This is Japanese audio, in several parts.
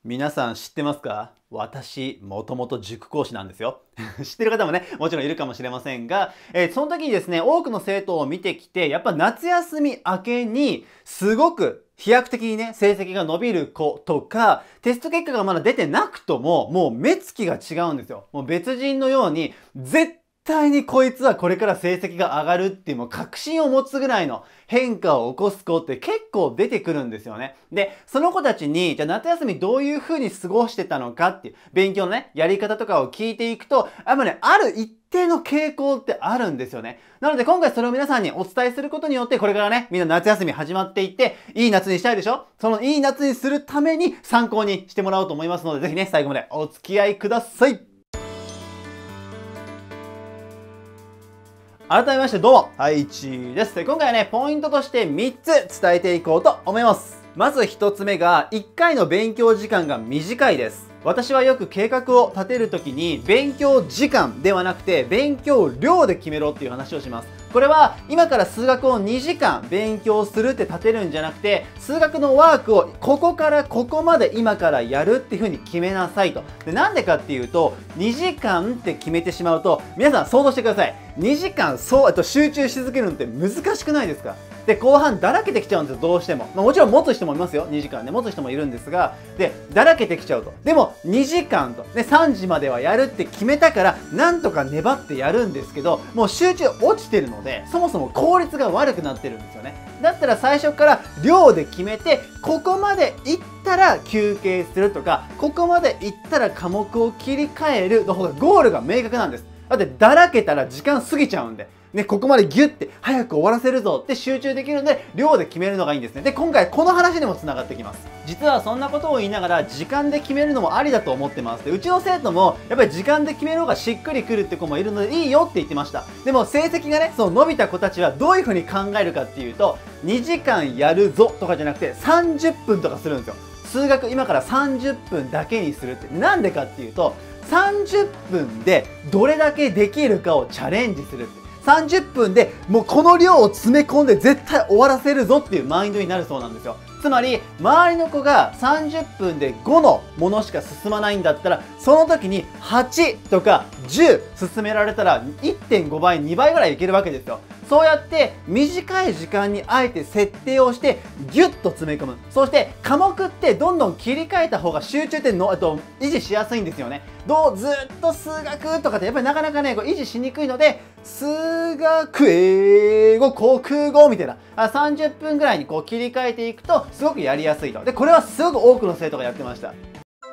皆さん知ってますか？私、もともと塾講師なんですよ。知ってる方もね、もちろんいるかもしれませんが、その時にですね、多くの生徒を見てきて、やっぱ夏休み明けに、すごく飛躍的にね、成績が伸びる子とか、テスト結果がまだ出てなくとも、もう目つきが違うんですよ。もう別人のように、絶対にこいつはこれから成績が上がるっていうもう確信を持つぐらいの変化を起こす子って結構出てくるんですよね。で、その子たちに、じゃあ夏休みどういう風に過ごしてたのかっていう勉強のね、やり方とかを聞いていくと、やっぱね、ある一定の傾向ってあるんですよね。なので今回それを皆さんにお伝えすることによって、これからね、みんな夏休み始まっていって、いい夏にしたいでしょ？そのいい夏にするために参考にしてもらおうと思いますので、ぜひね、最後までお付き合いください。改めましてどうも、はいちーです。今回はね、ポイントとして3つ伝えていこうと思います。まず1つ目が、1回の勉強時間が短いです。私はよく計画を立てるときに、勉強時間ではなくて、勉強量で決めろっていう話をします。これは今から数学を2時間勉強するって立てるんじゃなくて、数学のワークをここからここまで今からやるっていう風に決めなさいと。で、なんでかっていうと、2時間って決めてしまうと、皆さん想像してください。2時間集中し続けるのって難しくないですか？で、後半だらけてきちゃうんですよ、どうしても。もちろん持つ人もいますよ。2時間ね、持つ人もいるんですが、で、だらけてきちゃうと。でも、2時間と、ね、3時まではやるって決めたから、なんとか粘ってやるんですけど、もう集中落ちてるので、そもそも効率が悪くなってるんですよね。だったら最初から量で決めて、ここまで行ったら休憩するとか、ここまで行ったら科目を切り替えるの方がゴールが明確なんです。だってだらけたら時間過ぎちゃうんで。ね、ここまでギュッて早く終わらせるぞって集中できるので、量で決めるのがいいんですね。で、今回この話にも繋がってきます。実はそんなことを言いながら、時間で決めるのもありだと思ってます。で、うちの生徒も、やっぱり時間で決める方がしっくりくるって子もいるので、いいよって言ってました。でも、成績がね、その伸びた子たちはどういう風に考えるかっていうと、2時間やるぞとかじゃなくて、30分とかするんですよ。数学今から30分だけにするって。なんでかっていうと、30分でどれだけできるかをチャレンジするって。30分でもうこの量を詰め込んで絶対終わらせるぞっていうマインドになるそうなんですよ。つまり周りの子が30分で5のものしか進まないんだったら、その時に8とか10進められたら 1.5 倍2倍ぐらいいけるわけですよ。そうやって短い時間にあえて設定をしてギュッと詰め込む。そして科目ってどんどん切り替えた方が集中って維持しやすいんですよね。ずっと数学とかってやっぱりなかなかね、維持しにくいので、数学、英語、国語みたいな30分ぐらいにこう切り替えていくとすごくやりやすいと。で、これはすごく多くの生徒がやってました。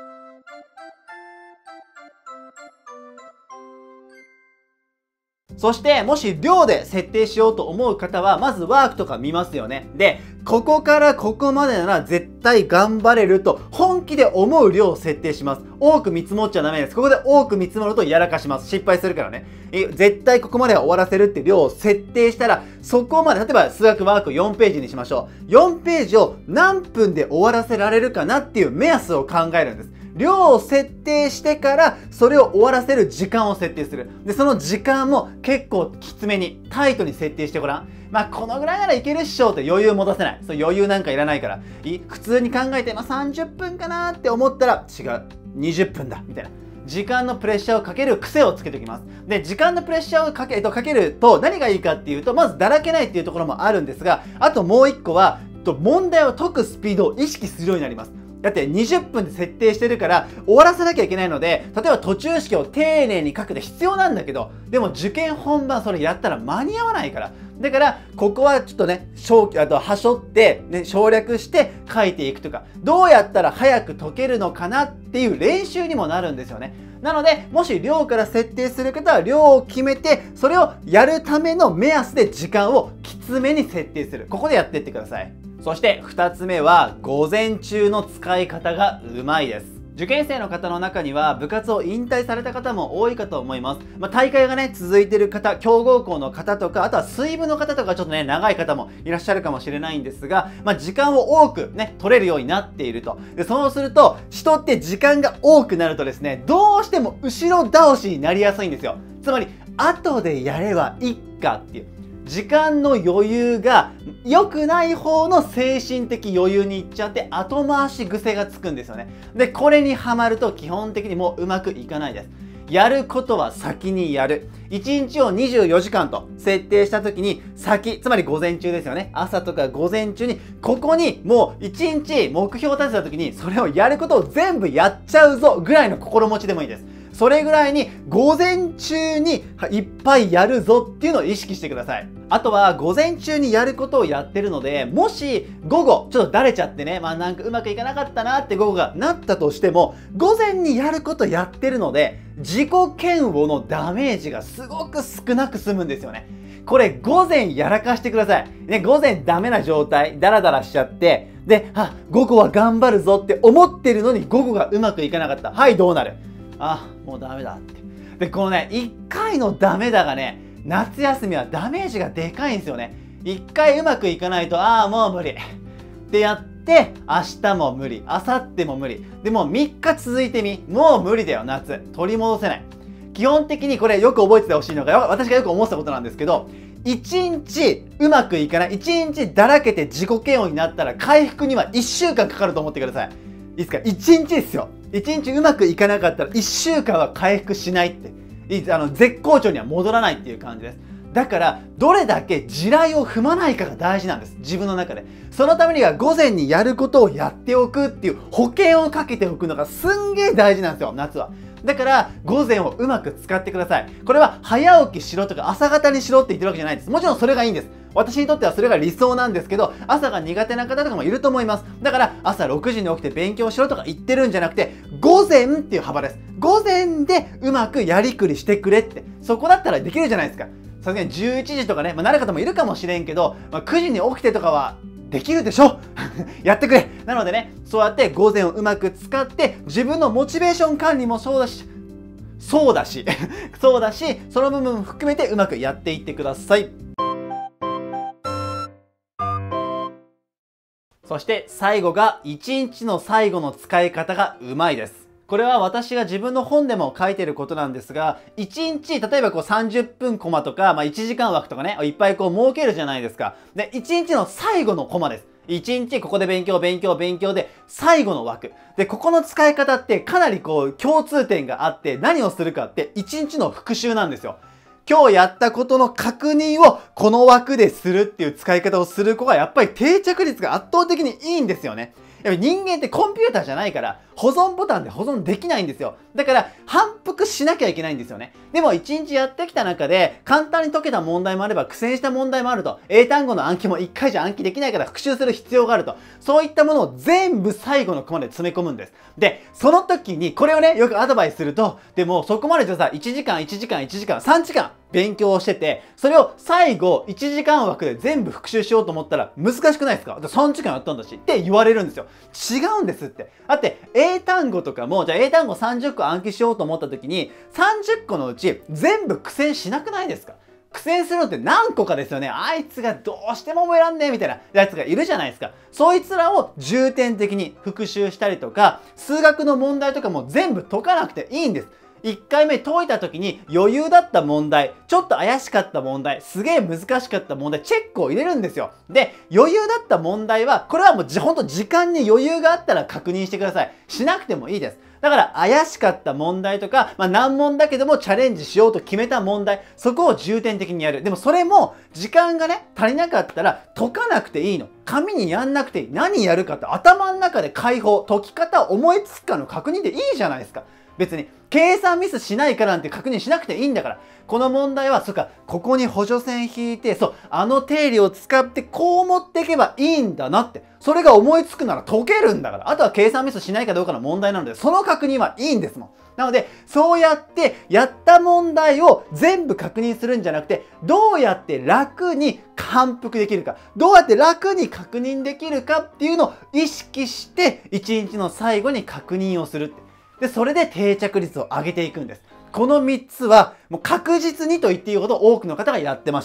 そして、もし量で設定しようと思う方は、まずワークとか見ますよね。で、ここからここまでなら絶対頑張れると本気で思う量を設定します。多く見積もっちゃダメです。ここで多く見積もるとやらかします。失敗するからね。絶対ここまでは終わらせるって量を設定したら、そこまで、例えば数学ワーク4ページにしましょう。4ページを何分で終わらせられるかなっていう目安を考えるんです。量を設定してからそれを終わらせる時間を設定する。で、その時間も結構きつめにタイトに設定してごらん。まあこのぐらいならいけるっしょって余裕持たせない。そう余裕なんかいらないから。普通に考えて、30分かなって思ったら違う。20分だみたいな。時間のプレッシャーをかける癖をつけておきます。で、時間のプレッシャーをかけると何がいいかっていうと、まずだらけないっていうところもあるんですが、あともう一個は、問題を解くスピードを意識するようになります。だって20分で設定してるから終わらせなきゃいけないので、例えば途中式を丁寧に書くって必要なんだけど、でも受験本番それやったら間に合わないから。だから、ここはちょっとね、はしょって、ね、省略して書いていくとか、どうやったら早く解けるのかなっていう練習にもなるんですよね。なので、もし量から設定する方は量を決めて、それをやるための目安で時間をきつめに設定する。ここでやっていってください。そして2つ目は、午前中の使い方がうまいです。受験生の方の中には部活を引退された方も多いかと思います。大会がね、続いてる方、強豪校の方とか、あとは水部の方とかちょっとね、長い方もいらっしゃるかもしれないんですが、時間を多くね、取れるようになっていると。で、そうすると、人って時間が多くなるとですね、どうしても後ろ倒しになりやすいんですよ。つまり、後でやればいいかっていう。 時間の余裕が良くない方の精神的余裕にいっちゃって後回し癖がつくんですよね。で、これにはまると基本的にもううまくいかないです。やることは先にやる。1日を24時間と設定した時につまり午前中ですよね。朝とか午前中に、ここにもう1日目標を立てた時にそれをやることを全部やっちゃうぞぐらいの心持ちでもいいです。それぐらいに午前中にいっぱいやるぞっていうのを意識してください。あとは午前中にやることをやってるので、もし午後ちょっとだれちゃってね、なんかうまくいかなかったなって午後がなったとしても、午前にやることやってるので自己嫌悪のダメージがすごく少なく済むんですよね。これ午前やらかしてください。ね、午前ダメな状態、ダラダラしちゃって、で、午後は頑張るぞって思ってるのに午後がうまくいかなかった。はい、どうなる？もうダメだって。で、このね、1回のダメだがね、夏休みはダメージがでかいんですよね。1回うまくいかないと、もう無理ってやって、明日も無理、明後日も無理。でも3日続いてもう無理だよ、夏。取り戻せない。基本的にこれよく覚えててほしいのが、私がよく思ってたことなんですけど、1日うまくいかない、1日だらけて自己嫌悪になったら回復には1週間かかると思ってください。いいですか？ 1 日ですよ。1日うまくいかなかったら1週間は回復しないって。絶好調には戻らないっていう感じです。だからどれだけ地雷を踏まないかが大事なんです、自分の中で。そのためには午前にやることをやっておくっていう保険をかけておくのがすんげえ大事なんですよ、夏は。だから午前をうまく使ってください。これは早起きしろとか朝方にしろって言ってるわけじゃないです。もちろんそれがいいんです。私にとってはそれが理想なんですけど、朝が苦手な方とかもいると思います。だから朝6時に起きて勉強しろとか言ってるんじゃなくて、午前っていう幅です。午前でうまくやりくりしてくれって。そこだったらできるじゃないですか。さすがに11時とかね、なる方もいるかもしれんけど、9時に起きてとかはできるでしょやってくれ。なのでね、そうやって午前をうまく使って自分のモチベーション管理もそうだしその部分も含めてうまくやっていってください。そして最後が1日の最後の使い方がうまいです。これは私が自分の本でも書いてることなんですが、1日、例えば30分コマとか、1時間枠とかね、いっぱい設けるじゃないですか。で、1日の最後のコマです。1日ここで勉強で最後の枠。で、ここの使い方ってかなり共通点があって、何をするかって1日の復習なんですよ。今日やったことの確認をこの枠でするっていう使い方をする子がやっぱり定着率が圧倒的にいいんですよね。やっぱ人間ってコンピューターじゃないから保存ボタンで保存できないんですよ。だから反復しなきゃいけないんですよね。でも1日やってきた中で簡単に解けた問題もあれば苦戦した問題もあると。英単語の暗記も1回じゃ暗記できないから復習する必要があると。そういったものを全部最後のコマで詰め込むんです。で、その時にこれをね、よくアドバイスすると、でもそこまでじゃさ、1時間、3時間勉強をしてて、それを最後1時間枠で全部復習しようと思ったら難しくないですか？3時間やったんだしって言われるんですよ。違うんですって。だって英単語とかも、じゃあ英単語30個暗記しようと思った時に30個のうち全部苦戦しなくないですか？苦戦するのって何個かですよね。あいつがどうしても覚えらんねえみたいなやつがいるじゃないですか。そいつらを重点的に復習したりとか、数学の問題とかも全部解かなくていいんです。1回目解いた時に余裕だった問題、ちょっと怪しかった問題、すげえ難しかった問題、チェックを入れるんですよ。で、余裕だった問題は、これはもうほんと時間に余裕があったら確認してください。しなくてもいいです。だから怪しかった問題とか、難問だけどもチャレンジしようと決めた問題、そこを重点的にやる。でもそれも時間がね、足りなかったら解かなくていいの。紙にやんなくていい。何やるかって頭の中で解放、解き方思いつくかの確認でいいじゃないですか。別に計算ミスしないからなんて確認しなくていいんだから。この問題は、そっか、ここに補助線引いて、そう、あの定理を使ってこう持っていけばいいんだなって。それが思いつくなら解けるんだから。あとは計算ミスしないかどうかの問題なので、その確認はいいんですもん。なので、そうやってやった問題を全部確認するんじゃなくて、どうやって楽に反復できるか、どうやって楽に確認できるかっていうのを意識して、一日の最後に確認をするって。で、それで定着率を上げていくんです。この3つはもう確実にと言っていいほど多くの方がやってました。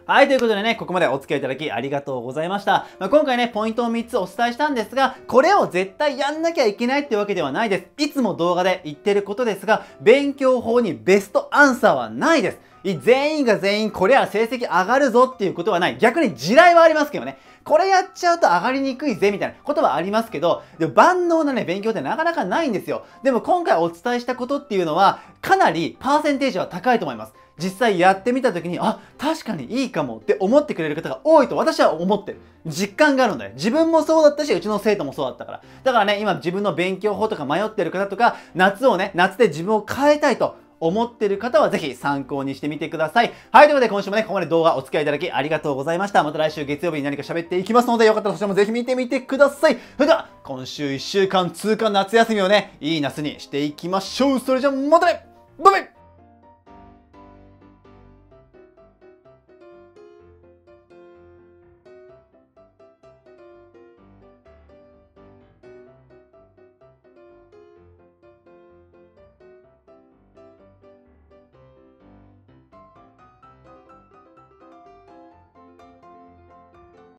はい、ということでね、ここまでお付き合いいただきありがとうございました。今回ね、ポイントを3つお伝えしたんですが、これを絶対やんなきゃいけないってわけではないです。いつも動画で言ってることですが、勉強法にベストアンサーはないです。全員が全員これは成績上がるぞっていうことはない。逆に地雷はありますけどね。これやっちゃうと上がりにくいぜみたいなことはありますけど、でも万能なね、勉強ってなかなかないんですよ。でも今回お伝えしたことっていうのは、かなりパーセンテージは高いと思います。実際やってみた時に、あ、確かにいいかもって思ってくれる方が多いと私は思ってる。実感があるので、自分もそうだったし、うちの生徒もそうだったから。だからね、今自分の勉強法とか迷ってる方とか、夏で自分を変えたいと思ってる方はぜひ参考にしてみてください。はい、ということで今週もね、ここまで動画お付き合いいただきありがとうございました。また来週月曜日に何か喋っていきますので、よかったらそちらもぜひ見てみてください。それでは、今週1週間通過夏休みをね、いい夏にしていきましょう。それじゃあまたね、バイバイ。